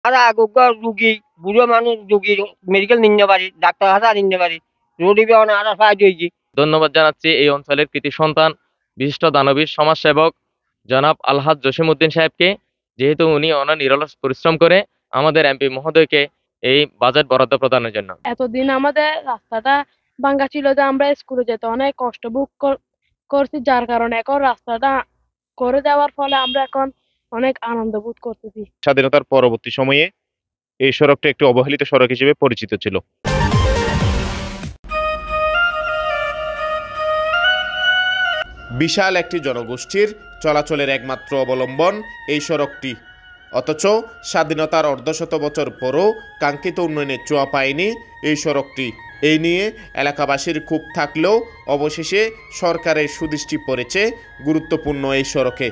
আর আগুগা রুগী বুড়ো মানুষ রুগী মেডিকেল নিতে পারি, ডাক্তার হাসা নিতে পারি, রোডি বেওয়ানা আর সাহায্য হয়েছি। ধন্যবাদ জানাচ্ছি এই অঞ্চলের কৃতি সন্তান বিশিষ্ট দানবীর সমাজসেবক জনাব আলহাজ জসিমউদ্দিন সাহেবকে, যেহেতু উনি অনেক নিরলস পরিশ্রম করে আমাদের এমপি মহোদয়কে এই বাজেট বরাদ্দ প্রদানের জন্য। এতদিন আমাদের রাস্তাটা ভাঙ্গা ছিল যে আমরা স্কুলে যেতে অনেক কষ্ট ভোগ করছি, যার কারণে এখন রাস্তাটা করে দেওয়ার ফলে আমরা এখন অনেক আনন্দ বোধ করতেছি। স্বাধীনতার পরবর্তী সময়ে এই সড়কটি একটি অবহেলিত সড়ক হিসেবে পরিচিত ছিল। বিশাল একটি জনগোষ্ঠীর চলাচলের একমাত্র অবলম্বন এই সড়কটি, অথচ স্বাধীনতার অর্ধশত বছর পরও কাঙ্ক্ষিত উন্নয়নের ছোঁয়া পায়নি এই সড়কটি। এই নিয়ে এলাকাবাসীর ক্ষোভ থাকলেও অবশেষে সরকারের সুদৃষ্টি পড়েছে গুরুত্বপূর্ণ এই সড়কে।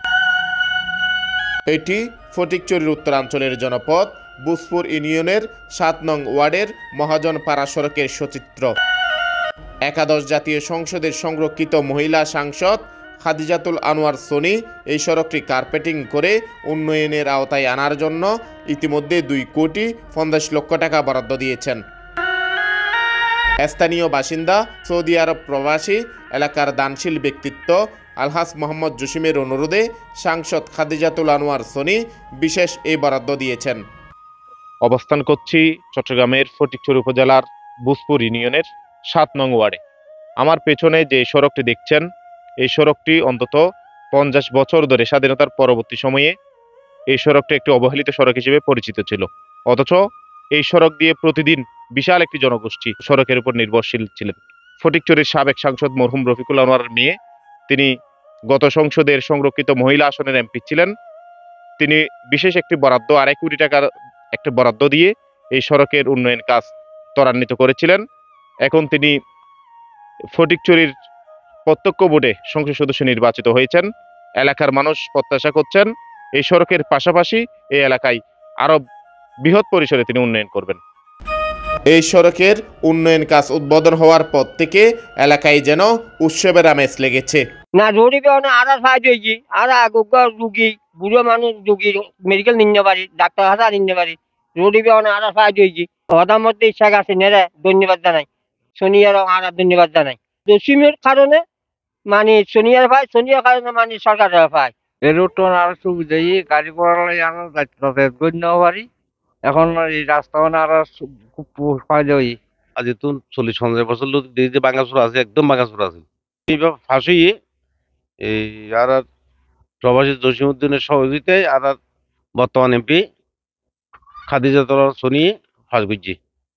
এটি ফটিকছড়ির উত্তরাঞ্চলের জনপদ বুসপুর ইউনিয়নের ৭ নং ওয়ার্ডের মহাজনপাড়া সড়কের সচিত্র। একাদশ জাতীয় সংসদের সংরক্ষিত মহিলা সাংসদ খাদিজাতুল আনোয়ার সোনি এই সড়কটি কার্পেটিং করে উন্নয়নের আওতায় আনার জন্য ইতিমধ্যে 2,50,00,000 টাকা বরাদ্দ দিয়েছেন। স্থানীয় বাসিন্দা সৌদি আরব প্রবাসী এলাকার দানশীল ব্যক্তিত্ব আলহাজ মোহাম্মদ জসিমের অনুরোধে সাংসদ খাদিজাতুল আনোয়ার সোনি বিশেষ এই বরাদ্দ দিয়েছেন। অবস্থান করছি চট্টগ্রামের ফটিকছড়ি উপজেলার বুসপুর ইউনিয়নের ৭ নং ওয়ার্ডে। আমার পেছনে যে সড়কটি দেখছেন, এই সড়কটি অন্তত 50 বছর ধরে স্বাধীনতার পরবর্তী সময়ে এই সড়কটি একটি অবহেলিত সড়ক হিসেবে পরিচিত ছিল, অথচ এই সড়ক দিয়ে প্রতিদিন বিশাল একটি জনগোষ্ঠী সড়কের উপর নির্ভরশীল ছিলেন। ফটিকছড়ির সাবেক সাংসদ মরহুম রফিকুল আনোয়ারের মেয়ে, তিনি গত সংসদের সংরক্ষিত মহিলা আসনের এমপি ছিলেন। তিনি বিশেষ একটি বরাদ্দ 2.5 কোটি টাকার একটি বরাদ্দ দিয়ে এই সড়কের উন্নয়ন কাজ ত্বরান্বিত করেছিলেন। এখন তিনি ফটিকছড়ির প্রত্যক্ষ ভোটে সংসদ সদস্য নির্বাচিত হয়েছেন। এলাকার মানুষ প্রত্যাশা করছেন এই সড়কের পাশাপাশি এই এলাকায় আরো বৃহৎ পরিসরে তিনি উন্নয়ন করবেন। এই সড়কের উন্নয়ন কাজ উদ্বোধন হওয়ার পর থেকে এলাকায় যেন উৎসবের আমেজ লেগেছে। না রোডি বেওয়ানা আর সাহায্য হয়েছি, আর আগুগা রুগী বুড়ো মানুষ রুগী মেডিকেল নিতে পারি, ডাক্তার হাসা নিতে পারি, রোডি বেওয়ানা আর সাহায্য হয়েছি। হঠাৎ মধ্যে ইচ্ছা আছে নেড়ে ধন্যবাদ জানাই, সোনিয়ার আর ধন্যবাদ জানাই। জসিমের কারণে মানে সোনিয়ার ভাই, সোনিয়ার কারণে মানে সরকারের ভাই। এই রোডটা আরো সুবিধা, গাড়ি ঘোড়া আনার গণ্য পারি। এখন এই রাস্তা আরো খুব ফায়দা হই। আজ তো 40-50 বছর লোক যে বাঙ্গাচুরা আছে, একদম বাঙ্গাচুরা আছে। এইভাবে ফাঁসি এই আর প্রবাসী জসিমউদ্দিনের সহযোগিতায় আর বর্তমান এমপি খাদিজাতুল সোনি ফাঁস করছি।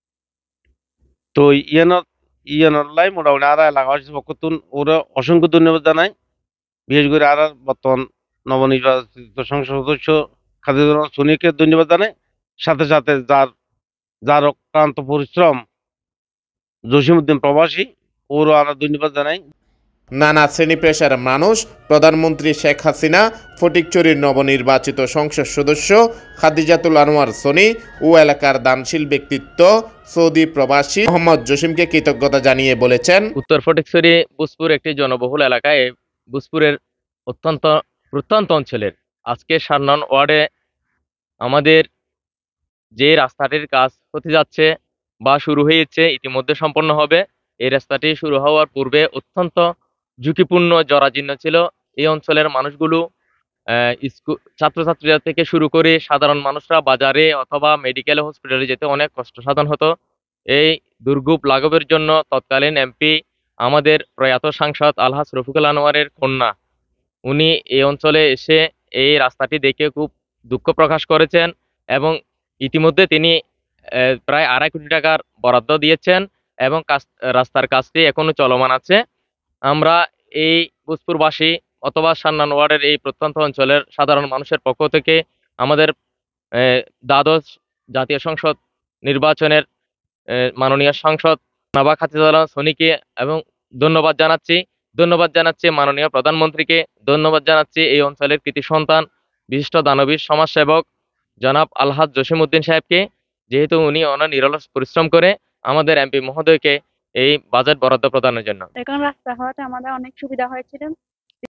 তো ইয়ানলাই মোটামুটি আর এলাকাবাসীর পক্ষ ওরা অসংখ্য ধন্যবাদ জানাই। বিশেষ করে আর বর্তমান নবনির্বাচিত সংসদ সদস্য খাদিজাতুল সোনিকে ধন্যবাদ জানাই। সাথে সাথে যার অক্লান্ত পরিশ্রম জসিমউদ্দিন প্রবাসী, ওরও আরো ধন্যবাদ জানাই। নানা শ্রেণী পেশার মানুষ, প্রধানমন্ত্রী শেখ হাসিনা, ফটিকছড়ির নবনির্বাচিত সংসদ সদস্য খাদিজাতুল আনোয়ার সোনি ও এলাকার দানশীল ব্যক্তিত্ব সৌদি প্রবাসী মোহাম্মদ জসিমকে কৃতজ্ঞতা জানিয়ে বলেছেন, উত্তর ফটিকছড়ি বুসপুর একটি জনবহুল এলাকায় বুসপুরের অত্যন্ত প্রত্যন্ত অঞ্চলের আজকে 7 নং ওয়ার্ডে আমাদের যে রাস্তাটির কাজ হতে যাচ্ছে বা শুরু হয়েছে, ইতিমধ্যে সম্পন্ন হবে। এই রাস্তাটি শুরু হওয়ার পূর্বে অত্যন্ত ঝুঁকিপূর্ণ জরাজীর্ণ ছিল এই অঞ্চলের মানুষগুলো। স্কুল ছাত্রছাত্রীরা থেকে শুরু করে সাধারণ মানুষরা বাজারে অথবা মেডিকেল হসপিটালে যেতে অনেক কষ্ট সাধন হতো। এই দুর্ভোগ লাঘবের জন্য তৎকালীন এমপি আমাদের প্রয়াত সাংসদ আলহাজ রফিকুল আনোয়ারের কন্যা, উনি এই অঞ্চলে এসে এই রাস্তাটি দেখে খুব দুঃখ প্রকাশ করেছেন এবং ইতিমধ্যে তিনি প্রায় 2.5 কোটি টাকার বরাদ্দ দিয়েছেন এবং রাস্তার কাজটি এখনো চলমান আছে। আমরা এই বুসপুরবাসী অথবা 7 নং ওয়ার্ডের এই প্রত্যন্ত অঞ্চলের সাধারণ মানুষের পক্ষ থেকে আমাদের দ্বাদশ জাতীয় সংসদ নির্বাচনের মাননীয় সাংসদ জনাব খাদিজাতুল সোনিকে এবং ধন্যবাদ জানাচ্ছি মাননীয় প্রধানমন্ত্রীকে, ধন্যবাদ জানাচ্ছি এই অঞ্চলের কৃতি সন্তান বিশিষ্ট দানবীর সমাজসেবক জনাব আলহাজ জসিমউদ্দিন সাহেবকে, যেহেতু উনি অনেক নিরলস পরিশ্রম করে আমাদের এমপি মহোদয়কে এই বাজেট বরাদ্দ প্রদানের জন্য। এখন রাস্তা হওয়াতে আমাদের অনেক সুবিধা হয়েছিল।